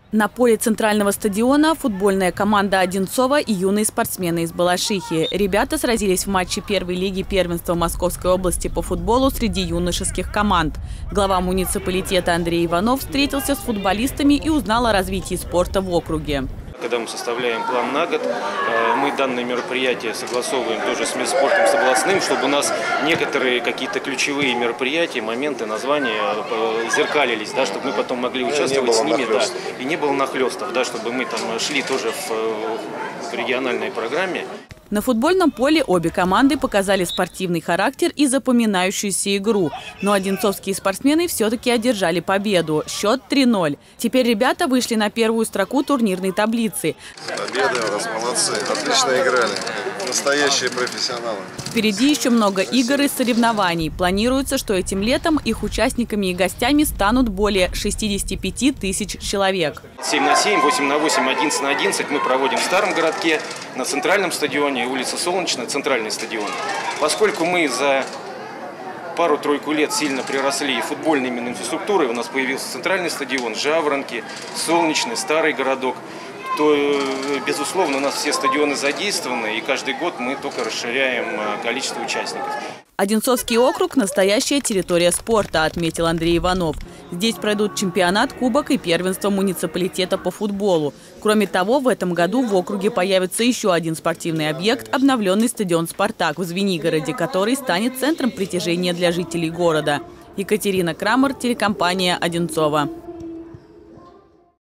На поле центрального стадиона футбольная команда Одинцова и юные спортсмены из Балашихи. Ребята сразились в матче первой лиги первенства Московской области по футболу среди юношеских команд. Глава муниципалитета Андрей Иванов встретился с футболистами и узнал о развитии спорта в округе. Когда мы составляем план на год, мы данное мероприятие согласовываем тоже с Минспортом, с областным, чтобы у нас некоторые какие-то ключевые мероприятия, моменты, названия зеркалились, да, чтобы мы потом могли участвовать с ними, да, и не было нахлестов, да, чтобы мы там шли тоже в региональной программе. На футбольном поле обе команды показали спортивный характер и запоминающуюся игру. Но одинцовские спортсмены все-таки одержали победу. Счет 3-0. Теперь ребята вышли на первую строку турнирной таблицы. Победа, у нас молодцы, отлично играли. Настоящие профессионалы. Впереди еще много игр и соревнований. Планируется, что этим летом их участниками и гостями станут более 65 тысяч человек. 7 на 7, 8 на 8, 11 на 11 мы проводим в Старом городке, на центральном стадионе, улица Солнечная, центральный стадион. Поскольку мы за пару-тройку лет сильно приросли футбольной именно инфраструктурой, у нас появился центральный стадион, Жаворонки, Солнечный, Старый городок, то, безусловно, у нас все стадионы задействованы, и каждый год мы только расширяем количество участников. Одинцовский округ – настоящая территория спорта, отметил Андрей Иванов. Здесь пройдут чемпионат, кубок и первенство муниципалитета по футболу. Кроме того, в этом году в округе появится еще один спортивный объект – обновленный стадион «Спартак» в Звенигороде, который станет центром притяжения для жителей города. Екатерина Крамер, телекомпания «Одинцова».